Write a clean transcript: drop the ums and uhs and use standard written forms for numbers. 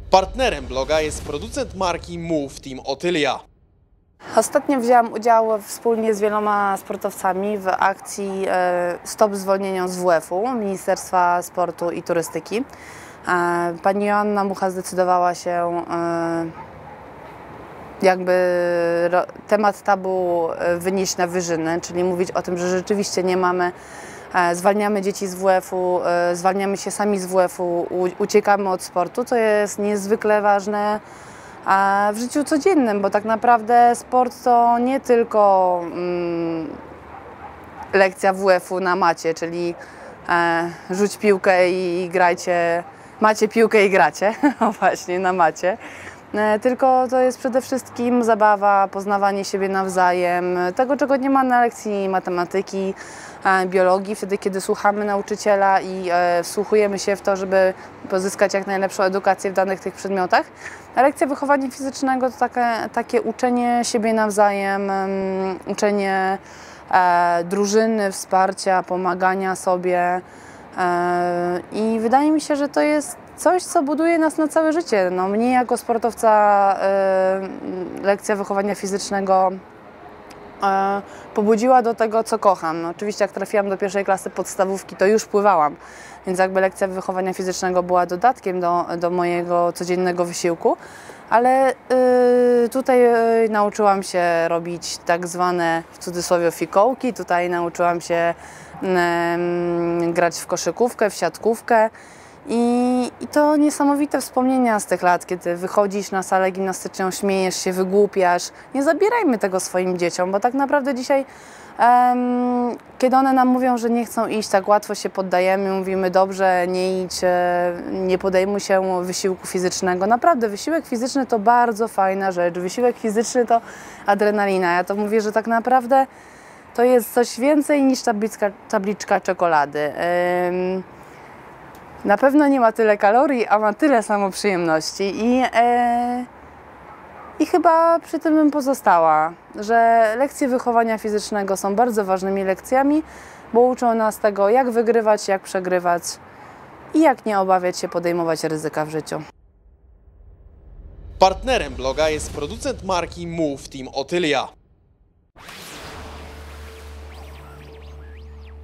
Partnerem bloga jest producent marki Move Team Otylia. Ostatnio wzięłam udział wspólnie z wieloma sportowcami w akcji Stop zwolnieniom z WF-u Ministerstwa Sportu i Turystyki. Pani Joanna Mucha zdecydowała się temat tabu wynieść na wyżyny, czyli mówić o tym, że rzeczywiście nie mamy, zwalniamy dzieci z WF-u, zwalniamy się sami z WF-u, uciekamy od sportu, co jest niezwykle ważne w życiu codziennym, bo tak naprawdę sport to nie tylko lekcja WF-u na macie, czyli rzuć piłkę i grajcie, macie piłkę i gracie, o właśnie, na macie. Tylko to jest przede wszystkim zabawa, poznawanie siebie nawzajem, tego czego nie ma na lekcji matematyki, biologii, wtedy kiedy słuchamy nauczyciela i wsłuchujemy się w to, żeby pozyskać jak najlepszą edukację w danych tych przedmiotach. A lekcja wychowania fizycznego to takie uczenie siebie nawzajem, uczenie drużyny, wsparcia, pomagania sobie i wydaje mi się, że to jest coś, co buduje nas na całe życie. No, mnie jako sportowca lekcja wychowania fizycznego pobudziła do tego, co kocham. No, oczywiście jak trafiłam do pierwszej klasy podstawówki, to już pływałam, więc jakby lekcja wychowania fizycznego była dodatkiem do mojego codziennego wysiłku, ale tutaj nauczyłam się robić tak zwane, w cudzysłowie, fikołki, tutaj nauczyłam się grać w koszykówkę, w siatkówkę. I to niesamowite wspomnienia z tych lat, kiedy wychodzisz na salę gimnastyczną, śmiejesz się, wygłupiasz. Nie zabierajmy tego swoim dzieciom, bo tak naprawdę dzisiaj, kiedy one nam mówią, że nie chcą iść, tak łatwo się poddajemy, mówimy dobrze, nie idź, nie podejmuj się wysiłku fizycznego. Naprawdę wysiłek fizyczny to bardzo fajna rzecz, wysiłek fizyczny to adrenalina. Ja to mówię, że tak naprawdę to jest coś więcej niż tabliczka czekolady. Na pewno nie ma tyle kalorii, a ma tyle samo przyjemności i chyba przy tym bym pozostała, że lekcje wychowania fizycznego są bardzo ważnymi lekcjami, bo uczą nas tego, jak wygrywać, jak przegrywać i jak nie obawiać się podejmować ryzyka w życiu. Partnerem bloga jest producent marki Move Team Otylia.